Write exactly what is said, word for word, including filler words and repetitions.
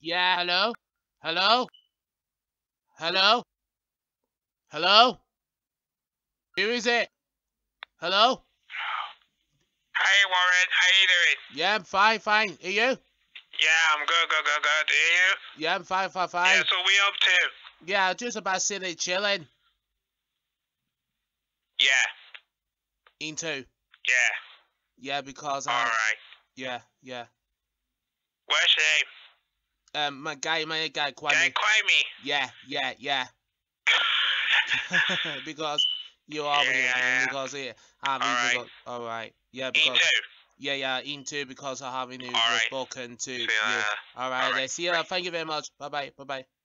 Yeah, hello? Hello? Hello? Hello? Who is it? Hello? Hey Warren, how you doing? Yeah, I'm fine, fine. Are you? Yeah, I'm good, good, good, good. Are you? Yeah, I'm fine, fine, fine. Yeah, so we up to? Yeah, just about sitting chilling. Yeah. Into. Yeah. Yeah, because um. Alright. Yeah, yeah. What's your name? Um, my guy, my guy, Kouame. Guy Kouame. Yeah, yeah, yeah. Because you are yeah, yeah, yeah. because yeah, having Alright. because all right, yeah, because Into? yeah, yeah, into because I haven't Alright. spoken to See you you. later. All right, Alright. see you. Thank you very much. Bye bye. Bye bye.